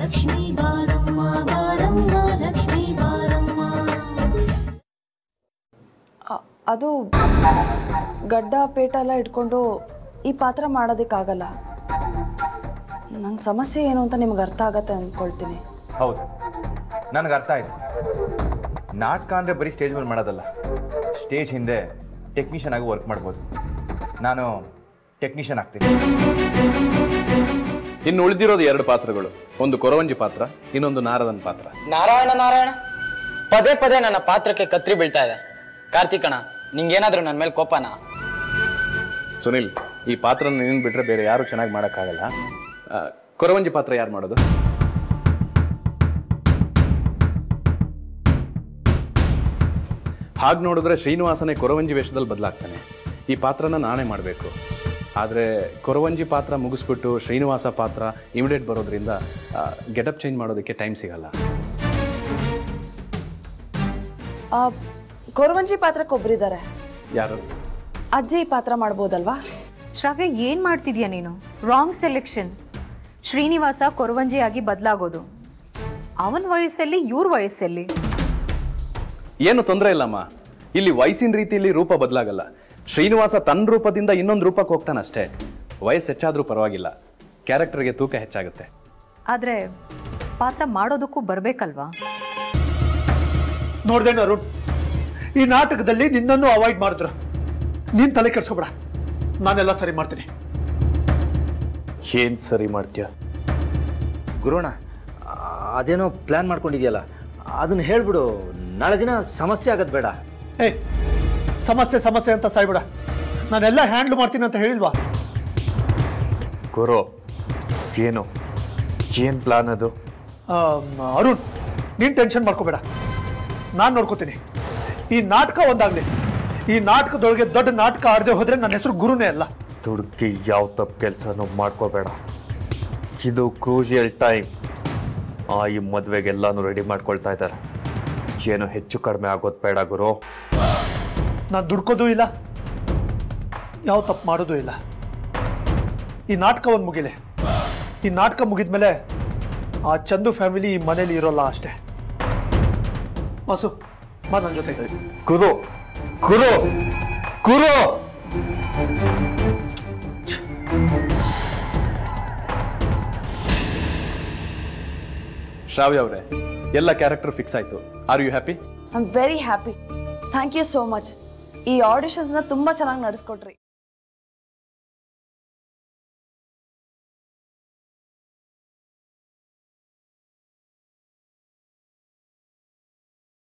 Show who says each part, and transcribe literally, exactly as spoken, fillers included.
Speaker 1: Lakshmi Baramma Baramma Lakshmi Baramma.
Speaker 2: ಅದು ಗಡ್ಡ ಪೇಟ ಎಲ್ಲ ಇಟ್ಕೊಂಡು ಈ ಪಾತ್ರ ಮಾಡೋದಕ್ಕಾಗಲ್ಲ. ನನ್ನ ಸಮಸ್ಯೆ ಏನು ಅಂತ ನಿಮ್ಗೆ ಅರ್ಥ ಆಗತ್ತೆ ಅಂದ್ಕೊಳ್ತೀನಿ.
Speaker 3: ಹೌದು, ನನಗೆ ಅರ್ಥ ಆಯ್ತು. ನಾಟಕ ಅಂದರೆ ಬರೀ ಸ್ಟೇಜ್ ಮೇಲೆ ಮಾಡೋದಲ್ಲ, ಸ್ಟೇಜ್ ಹಿಂದೆ ಟೆಕ್ನಿಷಿಯನ್ ಆಗಿ ವರ್ಕ್ ಮಾಡ್ಬೋದು. ನಾನು ಟೆಕ್ನಿಷಿಯನ್ ಆಗ್ತೀನಿ.
Speaker 4: ಇನ್ನು ಉಳಿದಿರೋದು ಎರಡು ಪಾತ್ರಗಳು, ಒಂದು ಕೊರವಂಜಿ ಪಾತ್ರ, ಇನ್ನೊಂದು ನಾರದನ್ ಪಾತ್ರ.
Speaker 5: ನಾರಾಯಣ ನಾರಾಯಣ ಪದೇ ಪದೇ ನನ್ನ ಪಾತ್ರಕ್ಕೆ ಕತ್ರಿ ಬೀಳ್ತಾ ಇದೆ. ಕಾರ್ತಿಕಣ, ನಿಂಗೇನಾದ್ರೂ ನನ್ನ ಮೇಲೆ ಕೋಪನಾ?
Speaker 4: ಸುನಿಲ್, ಈ ಪಾತ್ರ ನೀನು ಬಿಟ್ರೆ ಬೇರೆ ಯಾರು ಚೆನ್ನಾಗಿ ಮಾಡೋಕ್ಕಾಗಲ್ಲ. ಕೊರವಂಜಿ ಪಾತ್ರ ಯಾರು ಮಾಡೋದು? ಹಾಗೆ ನೋಡಿದ್ರೆ ಶ್ರೀನಿವಾಸನೇ ಕೊರವಂಜಿ ವೇಷದಲ್ಲಿ ಬದಲಾಗ್ತಾನೆ. ಈ ಪಾತ್ರನ ನಾನೇ ಮಾಡಬೇಕು. ಆದರೆ ಕೊರವಂಜಿ ಪಾತ್ರ ಮುಗಿಸ್ಬಿಟ್ಟು ಶ್ರೀನಿವಾಸ ಪಾತ್ರ ಇಮಿಡಿಯೇಟ್ ಬರೋದ್ರಿಂದ ಗೆಟಪ್ ಚೇಂಜ್ ಮಾಡೋದಕ್ಕೆ ಟೈಮ್ ಸಿಗಲ್ಲ.
Speaker 2: ಕೊರವಂಜಿ ಪಾತ್ರಕ್ಕೆ ಒಬ್ಬರಿದ್ದಾರೆ.
Speaker 4: ಯಾರು?
Speaker 2: ಅಜ್ಜಿ ಪಾತ್ರ ಮಾಡ್ಬೋದಲ್ವಾ?
Speaker 6: ಶ್ರಾವ್ಯ, ಏನು ಮಾಡ್ತಿದ್ಯಾ ನೀನು? Wrong selection. ಶ್ರೀನಿವಾಸ ಕೊರವಂಜಿಯಾಗಿ ಬದಲಾಗೋದು. ಅವನ ವಯಸ್ಸಲ್ಲಿ ಇವ್ರ ವಯಸ್ಸಲ್ಲಿ
Speaker 4: ಏನು ತೊಂದರೆ ಇಲ್ಲಮ್ಮ. ಇಲ್ಲಿ ವಯಸ್ಸಿನ ರೀತಿಯಲ್ಲಿ ರೂಪ ಬದಲಾಗಲ್ಲ. ಶ್ರೀನಿವಾಸ ತನ್ನ ರೂಪದಿಂದ ಇನ್ನೊಂದು ರೂಪಕ್ಕೆ ಹೋಗ್ತಾನಷ್ಟೇ. ವಯಸ್ಸು ಹೆಚ್ಚಾದರೂ ಪರವಾಗಿಲ್ಲ, ಕ್ಯಾರೆಕ್ಟರ್ಗೆ ತೂಕ ಹೆಚ್ಚಾಗುತ್ತೆ.
Speaker 6: ಆದರೆ ಪಾತ್ರ ಮಾಡೋದಕ್ಕೂ ಬರಬೇಕಲ್ವಾ?
Speaker 7: ನೋಡ್ದೇನು ಅರುಣ್, ಈ ನಾಟಕದಲ್ಲಿ ನಿನ್ನನ್ನು ಅವಾಯ್ಡ್ ಮಾಡಿದ್ರು. ನೀನು ತಲೆ ಕೆಡ್ಸ್ಕೊಬೇಡ, ನಾನೆಲ್ಲ ಸರಿ ಮಾಡ್ತೀನಿ.
Speaker 8: ಏನು ಸರಿ ಮಾಡ್ತೀಯ
Speaker 9: ಗುರುಣ? ಅದೇನೋ ಪ್ಲ್ಯಾನ್ ಮಾಡ್ಕೊಂಡಿದ್ಯಲ್ಲ, ಅದನ್ನು ಹೇಳ್ಬಿಡು. ನಾಳೆ ದಿನ ಸಮಸ್ಯೆ ಆಗೋದು ಬೇಡ.
Speaker 7: ಏಯ್, ಸಮಸ್ಯೆ ಸಮಸ್ಯೆ ಅಂತ ಸಾಯ್ಬೇಡ. ನಾನೆಲ್ಲ ಹ್ಯಾಂಡ್ಲ್ ಮಾಡ್ತೀನಿ ಅಂತ ಹೇಳಿಲ್ವಾ?
Speaker 8: ಗುರು, ಏನು ಏನು ಪ್ಲಾನ್ ಅದು?
Speaker 7: ಅರುಣ್, ನೀನು ಟೆನ್ಷನ್ ಮಾಡ್ಕೋಬೇಡ, ನಾನು ನೋಡ್ಕೋತೀನಿ. ಈ ನಾಟಕ ಒಂದಾಗಲಿ. ಈ ನಾಟಕದೊಳಗೆ ದೊಡ್ಡ ನಾಟಕ ಆಡದೆ ಹೋದರೆ ನನ್ನ ಹೆಸರು ಗುರುನೇ ಅಲ್ಲ.
Speaker 8: ದುಡ್ಕಿ ಯಾವ ತಪ್ಪು ಕೆಲಸನೂ ಮಾಡ್ಕೋಬೇಡ. ಇದು ಕ್ರೂಷಿಯಲ್ ಟೈಮ್. ಆ ಈ ಮದುವೆಗೆಲ್ಲಾನು ರೆಡಿ ಮಾಡ್ಕೊಳ್ತಾ ಇದ್ದಾರೆ. ಏನು ಹೆಚ್ಚು ಕಡಿಮೆ ಆಗೋದು ಬೇಡ ಗುರು.
Speaker 7: ನಾನು ದುಡ್ಕೋದು ಇಲ್ಲ, ಯಾವ ತಪ್ಪು ಮಾಡೋದು ಇಲ್ಲ. ಈ ನಾಟಕ ಒಂದು ಮುಗಿಲೆ. ಈ ನಾಟಕ ಮುಗಿದ್ಮೇಲೆ ಆ ಚಂದು ಫ್ಯಾಮಿಲಿ ಈ ಮನೇಲಿ ಇರೋಲ್ಲ ಅಷ್ಟೇ. ವಾಸು, ಬಾ ನನ್ನ ಜೊತೆ.
Speaker 8: ಗುರು ಗುರು ಗುರು
Speaker 4: ಶ್ರಾವ್ಯ ಅವರೇ, ಎಲ್ಲ ಕ್ಯಾರೆಕ್ಟರ್ ಫಿಕ್ಸ್ ಆಯಿತು. Are you happy?
Speaker 2: I am very happy. Thank you so much. ಈ ಆಡಿಷನ್ಸ್ನ ತುಂಬ ಚೆನ್ನಾಗಿ ನಡೆಸ್ಕೊಟ್ರಿ.